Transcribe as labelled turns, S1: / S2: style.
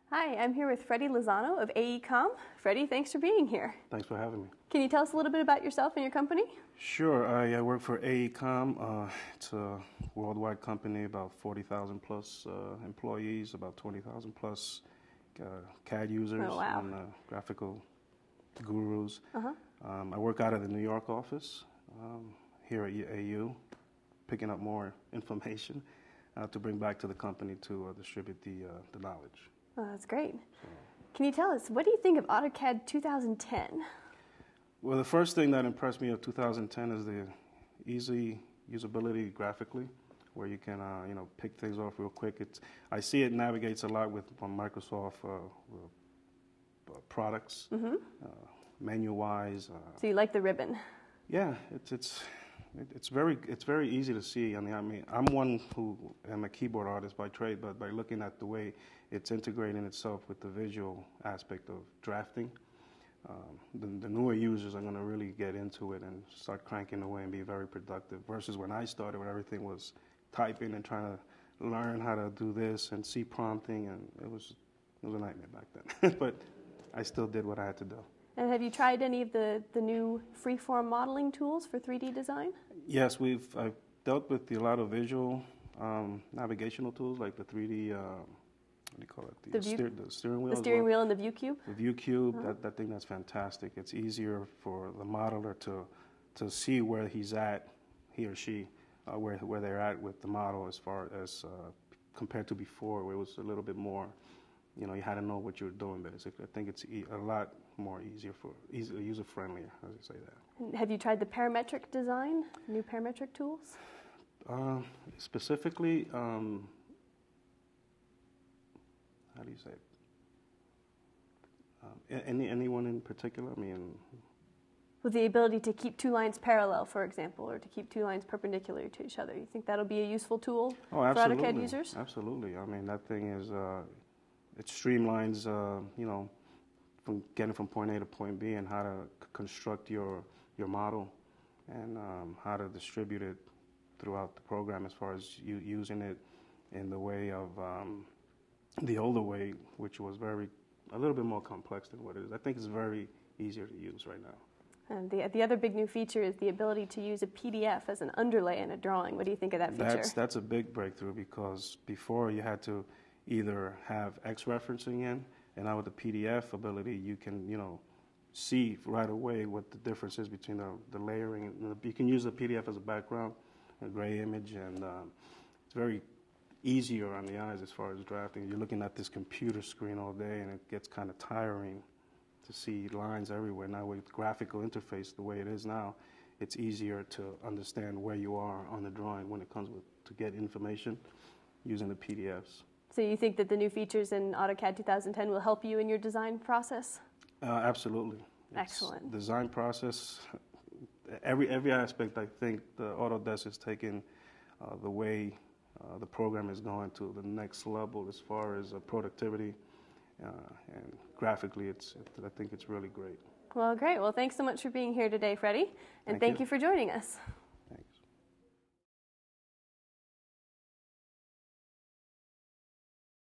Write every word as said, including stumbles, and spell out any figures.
S1: Hi, I'm here with Freddy Lizano of A E Com. Freddy, thanks for being here.
S2: Thanks for having me.
S1: Can you tell us a little bit about yourself and your company?
S2: Sure. I, I work for A E Com. Uh, it's a worldwide company, about forty thousand plus uh, employees, about twenty thousand plus uh, C A D users
S1: Oh, wow.
S2: and uh, graphical gurus.
S1: Uh-huh.
S2: Um, I work out of the New York office um, here at A U, picking up more information uh, to bring back to the company to uh, distribute the, uh, the knowledge.
S1: Oh, that's great. So, can you tell us, what do you think of AutoCAD two thousand ten?
S2: Well, the first thing that impressed me of two thousand ten is the easy usability graphically, where you can, uh, you know, pick things off real quick. It's, I see it navigates a lot with Microsoft uh, uh, products, mm-hmm. uh, menu-wise. Uh,
S1: so you like the ribbon?
S2: Yeah, it's it's it's very it's very easy to see. I mean, I mean, I'm one who am a keyboard artist by trade, but by looking at the way it's integrating itself with the visual aspect of drafting. Um, the, the newer users are going to really get into it and start cranking away and be very productive, versus when I started, where everything was typing and trying to learn how to do this and see prompting, and it was it was a nightmare back then. But I still did what I had to do. And
S1: have you tried any of the, the new freeform modeling tools for three D design?
S2: Yes, we've I've dealt with the, a lot of visual um, navigational tools like the three D. Uh, What do you call it? The,
S1: the, view,
S2: steer, the steering wheel.
S1: The steering
S2: well.
S1: wheel and the view cube.
S2: The view cube.
S1: Uh-huh.
S2: That that thing that's fantastic. It's easier for the modeler to to see where he's at, he or she, uh, where where they're at with the model as far as uh, compared to before, where it was a little bit more. You know, you had to know what you were doing basically. I think it's e a lot more easier for easy, user friendlier, as I say that.
S1: And have you tried the parametric design? New parametric tools?
S2: Uh, specifically. Um, How do you say it? Um, any anyone in particular? I mean,
S1: with the ability to keep two lines parallel, for example, or to keep two lines perpendicular to each other, you think that'll be a useful tool
S2: oh,
S1: for AutoCAD users?
S2: Absolutely. I mean, that thing is uh, it streamlines, uh, you know, from getting from point A to point B, and how to c construct your your model, and um, how to distribute it throughout the program, as far as you using it in the way of. Um, The older way, which was very, a little bit more complex than what it is. I think it's very easier to use right now.
S1: And the, the other big new feature is the ability to use a P D F as an underlay in a drawing. What do you think of that feature?
S2: That's, that's a big breakthrough, because before you had to either have X referencing in, and now with the P D F ability, you can, you know, see right away what the difference is between the, the layering. You can use the P D F as a background, a gray image, and um, it's very easier on the eyes as far as drafting. You're looking at this computer screen all day, and it gets kind of tiring to see lines everywhere. Now with graphical interface the way it is now, it's easier to understand where you are on the drawing when it comes with to get information using the P D Fs.
S1: So you think that the new features in AutoCAD two thousand ten will help you in your design process?
S2: Uh, absolutely.
S1: Excellent.
S2: It's design process, every every aspect. I think the Autodesk is taking uh, the way Uh, the program is going to the next level as far as uh, productivity, uh, and graphically, it's, it, I think it's really great.
S1: Well, great. Well, thanks so much for being here today, Freddy, and
S2: thank,
S1: thank
S2: you.
S1: you for joining us.